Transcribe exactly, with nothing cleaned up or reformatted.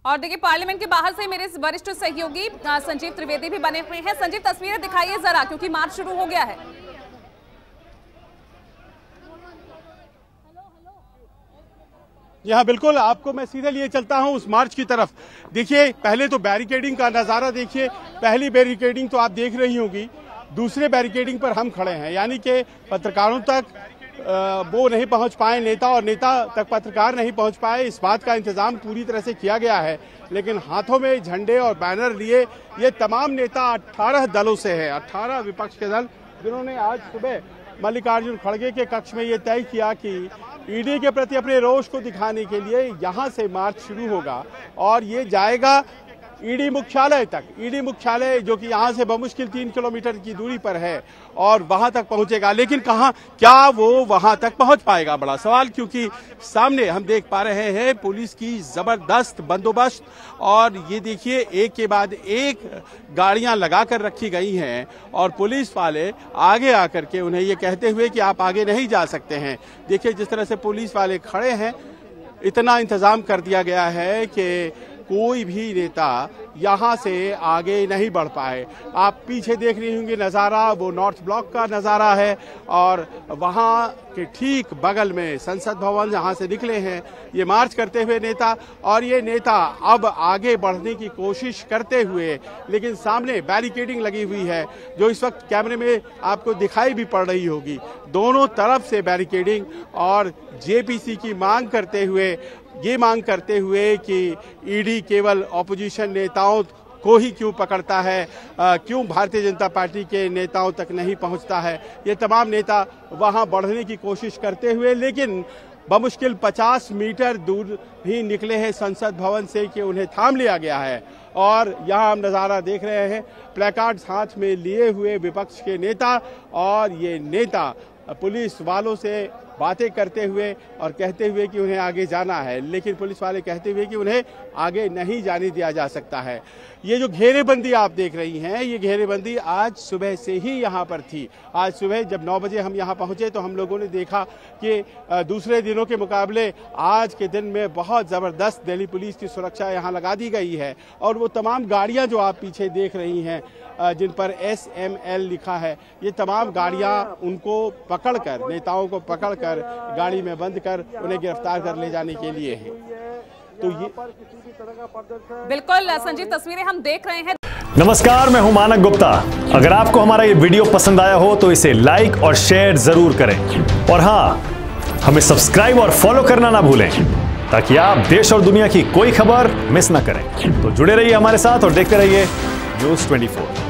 और देखिए पार्लियामेंट के बाहर से मेरे वरिष्ठ सहयोगी संजीव त्रिवेदी भी बने हुए हैं। संजीव, तस्वीरें दिखाइए जरा, क्योंकि मार्च शुरू हो गया है। यहाँ बिल्कुल आपको मैं सीधे लिए चलता हूँ उस मार्च की तरफ। देखिए पहले तो बैरिकेडिंग का नज़ारा देखिए। पहली बैरिकेडिंग तो आप देख रही होंगी, दूसरे बैरिकेडिंग पर हम खड़े हैं, यानी कि पत्रकारों तक वो नहीं पहुंच पाए, नेता और नेता तक पत्रकार नहीं पहुंच पाए। इस बात का इंतजाम पूरी तरह से किया गया है, लेकिन हाथों में झंडे और बैनर लिए ये तमाम नेता अठारह दलों से है, अठारह विपक्ष के दल, जिन्होंने आज सुबह मल्लिकार्जुन खड़गे के कक्ष में ये तय किया कि ईडी के प्रति अपने रोष को दिखाने के लिए यहाँ से मार्च शुरू होगा और ये जाएगा ईडी मुख्यालय तक। ईडी मुख्यालय जो कि यहाँ से बमुश्किल तीन किलोमीटर की दूरी पर है और वहां तक पहुंचेगा, लेकिन कहाँ क्या वो वहां तक पहुंच पाएगा, बड़ा सवाल। क्योंकि सामने हम देख पा रहे हैं पुलिस की जबरदस्त बंदोबस्त और ये देखिए एक के बाद एक गाड़ियां लगा कर रखी गई हैं और पुलिस वाले आगे आकर के उन्हें ये कहते हुए कि आप आगे नहीं जा सकते हैं। देखिए जिस तरह से पुलिस वाले खड़े हैं, इतना इंतजाम कर दिया गया है कि कोई भी नेता यहाँ से आगे नहीं बढ़ पाए। आप पीछे देख रही होंगी नज़ारा, वो नॉर्थ ब्लॉक का नज़ारा है और वहाँ के ठीक बगल में संसद भवन जहाँ से निकले हैं ये मार्च करते हुए नेता, और ये नेता अब आगे बढ़ने की कोशिश करते हुए, लेकिन सामने बैरिकेडिंग लगी हुई है जो इस वक्त कैमरे में आपको दिखाई भी पड़ रही होगी। दोनों तरफ से बैरिकेडिंग और जेपीसी की मांग करते हुए ये मांग करते हुए कि ईडी केवल ऑपोजिशन नेताओं को ही क्यों पकड़ता है, आ, क्यों भारतीय जनता पार्टी के नेताओं तक नहीं पहुंचता है। ये तमाम नेता वहां बढ़ने की कोशिश करते हुए, लेकिन बमुश्किल पचास मीटर दूर ही निकले हैं संसद भवन से कि उन्हें थाम लिया गया है। और यहाँ हम नज़ारा देख रहे हैं, प्लेकार्ड्स हाथ में लिए हुए विपक्ष के नेता, और ये नेता पुलिस वालों से बातें करते हुए और कहते हुए कि उन्हें आगे जाना है, लेकिन पुलिस वाले कहते हुए कि उन्हें आगे नहीं जाने दिया जा सकता है। ये जो घेरेबंदी आप देख रही हैं, ये घेरेबंदी आज सुबह से ही यहाँ पर थी। आज सुबह जब नौ बजे हम यहाँ पहुँचे तो हम लोगों ने देखा कि दूसरे दिनों के मुकाबले आज के दिन में बहुत ज़बरदस्त दिल्ली पुलिस की सुरक्षा यहाँ लगा दी गई है। और वो तमाम गाड़ियाँ जो आप पीछे देख रही हैं जिन पर एस एम एल लिखा है, ये तमाम गाड़ियाँ उनको पकड़कर, नेताओं को पकड़कर गाड़ी में बंद कर उन्हें गिरफ्तार कर ले जाने के लिए है। तो ये बिल्कुल संजीव तस्वीरें हम देख रहे हैं। नमस्कार, मैं हूं मानक गुप्ता। अगर आपको हमारा ये वीडियो पसंद आया हो तो इसे लाइक और शेयर जरूर करें, और हाँ, हमें सब्सक्राइब और फॉलो करना ना भूलें ताकि आप देश और दुनिया की कोई खबर मिस ना करें। तो जुड़े रहिए हमारे साथ और देखते रहिए न्यूज़ चौबीस।